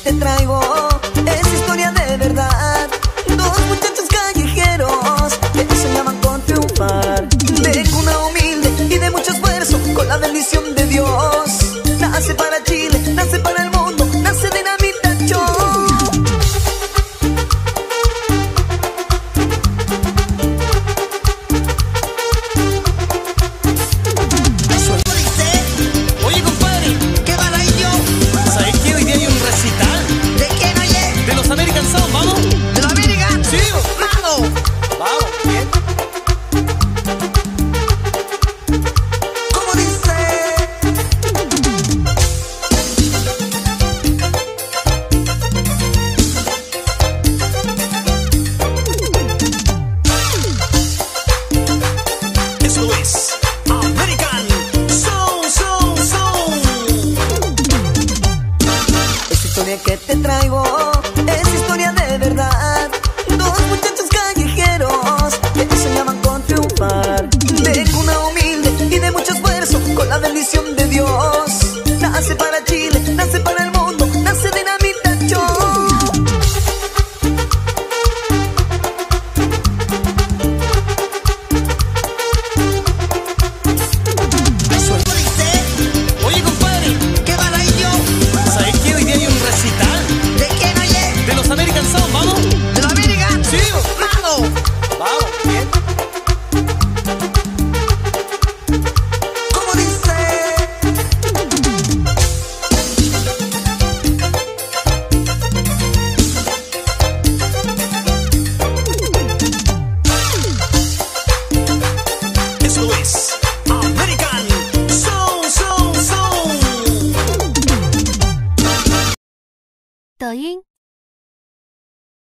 te traigo es historia de verdad. Dos muchachos callejeros que soñaban con triunfar. De cuna humilde y de mucho esfuerzo, con la bendición de Dios. Nace para Chile, nace para el mundo, nace Dinamita Show. Oye, compadre, ¿Qué van ahí yo? ¿sabes qué? Hoy día hay un recital ¿De quién oye? de los American Sound, ¿vamos? ¿De la América? Sí, ¡Vamos! vamos, bien. ¿Cómo dice? Esto es American Sound, Sound, Sound. Esta historia que te traigo es historia de verdad. Dos muchachos callejeros que soñaban con triunfar. De cuna humilde y de mucho esfuerzo, con la bendición de Dios. Nace para Chile, nace para el mundo, nace Dinamita Show. Oye, compadre, ¿Qué van ahí yo? ¿sabes qué? Hoy día hay un recital ¿De quién oye? de los American Sound, ¿vamos? ¿De la América? Sí, ¡Vamos! vamos, bien. ¿Cómo dice? Esto es American Sound, Sound, Sound. 抖音。